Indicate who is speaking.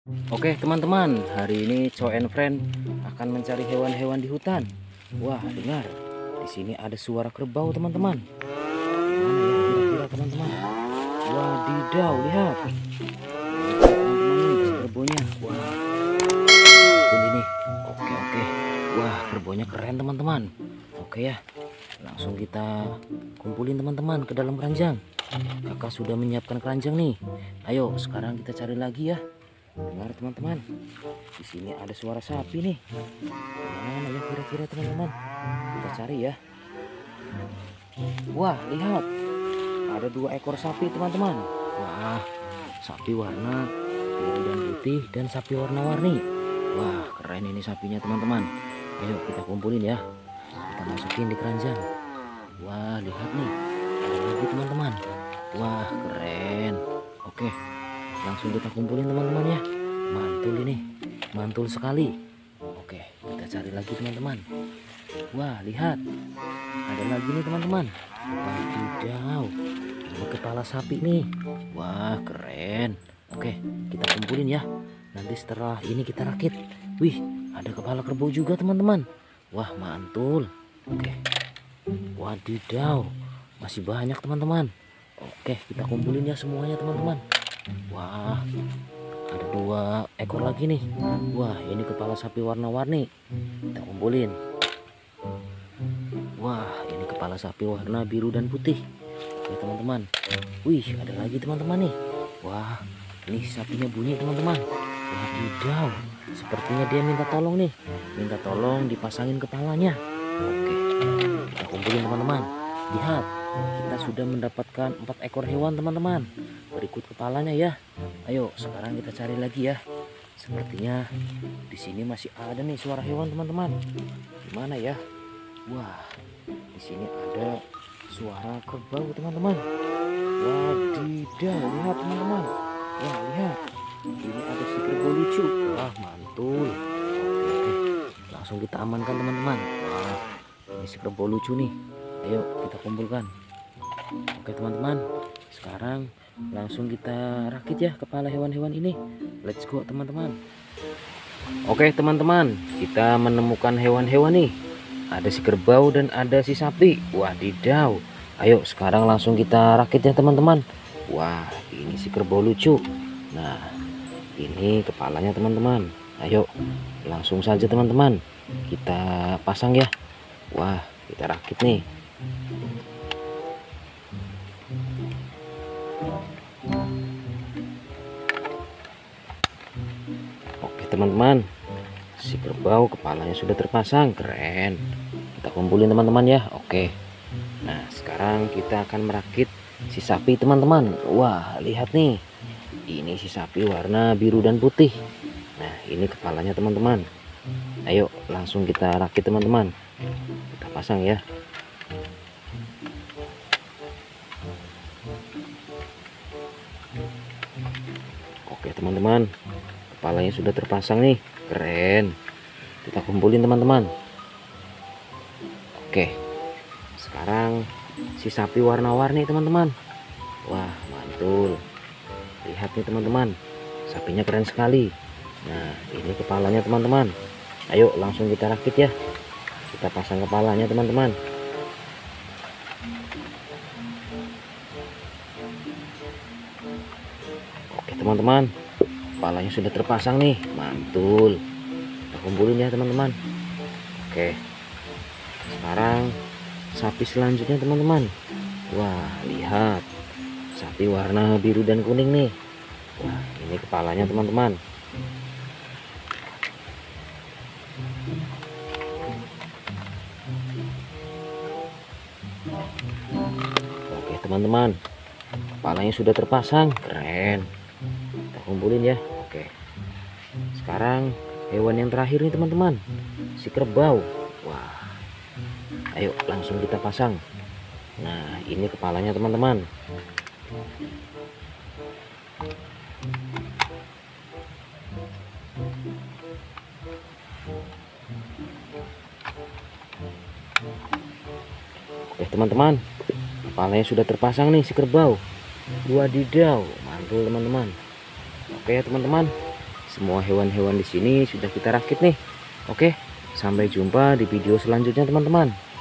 Speaker 1: Oke teman-teman, hari ini Chow and Friend akan mencari hewan-hewan di hutan. Wah, dengar, di sini ada suara kerbau teman-teman. Gimana ya kira-kira teman-teman? Wadidaw, lihat. Teman-teman nih, kerbaunya. Wah, betul ini. Oke. Wah, kerbaunya keren teman-teman. Oke ya, langsung kita kumpulin teman-teman ke dalam keranjang. Kakak sudah menyiapkan keranjang nih. Ayo, sekarang kita cari lagi ya. Dengar teman-teman, di sini ada suara sapi nih. Mana ya kira-kira teman-teman? Kita cari ya. Wah, lihat, ada 2 ekor sapi teman-teman. Wah, sapi warna biru dan putih dan sapi warna-warni. Wah, keren ini sapinya teman-teman. Ayo kita kumpulin ya. Kita masukin di keranjang. Wah, lihat nih, ada lagi teman-teman. Wah, keren. Oke, langsung kita kumpulin teman-teman ya. Mantul ini, mantul sekali. Oke, kita cari lagi teman-teman. Wah, lihat, ada lagi nih teman-teman. Wadidaw, ini kepala sapi nih. Wah, keren. Oke, kita kumpulin ya. Nanti setelah ini kita rakit. Wih, ada kepala kerbau juga teman-teman. Wah, mantul. Oke, wadidaw, masih banyak teman-teman. Oke, kita kumpulin ya semuanya teman-teman. Wah, ada 2 ekor lagi nih. Wah, ini kepala sapi warna-warni. Kita kumpulin. Wah, ini kepala sapi warna biru dan putih. Oke teman-teman. Wih, ada lagi teman-teman nih. Wah, ini sapinya bunyi teman-teman. Wadidaw, sepertinya dia minta tolong nih. Minta tolong dipasangin kepalanya. Oke, kita kumpulin teman-teman. Lihat, kita sudah mendapatkan 4 ekor hewan teman-teman. Berikut kepalanya ya. Ayo, sekarang kita cari lagi ya. Sepertinya di sini masih ada nih suara hewan teman-teman. Gimana ya? Wah, di sini ada suara kerbau teman-teman. Wadidaw, lihat teman-teman. Wah, lihat. Ini ada si kerbau lucu. Wah, mantul. Oke. Langsung kita amankan teman-teman. Wah, ini si kerbau lucu nih. Ayo kita kumpulkan. Oke teman-teman, sekarang langsung kita rakit ya kepala hewan-hewan ini. Let's go teman-teman. Oke teman-teman, kita menemukan hewan-hewan nih. Ada si kerbau dan ada si sapi. Wadidaw. Ayo sekarang langsung kita rakit ya teman-teman. Wah, ini si kerbau lucu. Nah, ini kepalanya teman-teman. Ayo langsung saja teman-teman, kita pasang ya. Wah, kita rakit nih. Oke teman-teman, si kerbau kepalanya sudah terpasang, keren. Kita kumpulin teman-teman ya. Oke, nah sekarang kita akan merakit si sapi teman-teman. Wah, lihat nih, ini si sapi warna biru dan putih. Nah, ini kepalanya teman-teman. Ayo langsung kita rakit teman-teman. Kita pasang ya. Oke teman-teman, kepalanya sudah terpasang nih, keren. Kita kumpulin teman-teman. Oke, sekarang si sapi warna-warni teman-teman. Wah, mantul. Lihat nih teman-teman, sapinya keren sekali. Nah, ini kepalanya teman-teman. Ayo langsung kita rakit ya. Kita pasang kepalanya teman-teman. Oke teman-teman, kepalanya sudah terpasang nih, mantul. Kita kumpulin ya teman-teman. Oke, sekarang sapi selanjutnya teman-teman. Wah, lihat, sapi warna biru dan kuning nih. Wah, ini kepalanya teman-teman. Oke teman-teman, kepalanya sudah terpasang, keren. Kita kumpulin ya. Oke, sekarang hewan yang terakhir nih teman-teman, si kerbau. Wah, ayo langsung kita pasang. Nah, ini kepalanya teman-teman. Oke teman-teman, kepalanya sudah terpasang nih si kerbau. Wadidaw, mantul teman-teman. Oke teman-teman, semua hewan-hewan di sini sudah kita rakit nih. Oke, sampai jumpa di video selanjutnya teman-teman.